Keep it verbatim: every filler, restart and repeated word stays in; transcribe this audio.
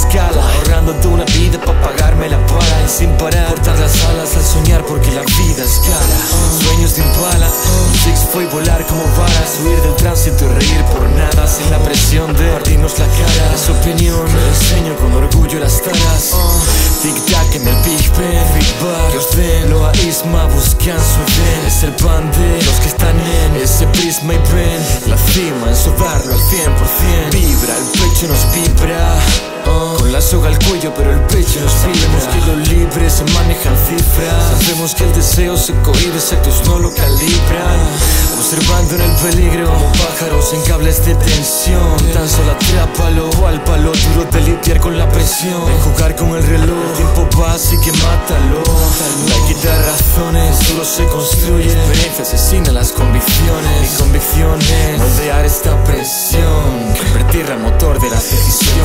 escala, ahorrándote una vida pa' pagarme la pala y sin parar, cortar las alas al soñar porque la vida es cara. Sueños de impala, un six fue volar como varas, huir del tránsito y reír por nada, sin la presión de partirnos la cara. Es opinión, que enseño con orgullo las taras. Tic tac en el Big Ben, Big Bang, que os den lo Isma, buscan su Edén. Es el pan de los que están en ese prisma y ven la cima, en darlo al cien por cien. Vibra, el pecho nos vibra, uh, con la soga al cuello pero el pecho nos vibra. Sabemos que los libres se manejan cifras, sabemos que el deseo se cohibe, sectos no lo calibran. Observando en el peligro como pájaros en cables de tensión, tan solo atrápalo o al palo duro de lidiar con la presión. En jugar con el reloj, el tiempo va así que mátalo. No hay que dar razones, solo se construye. La experiencia asesina las convicciones. Mi convicción es moldear esta presión, convertirla en motor de las decisiones.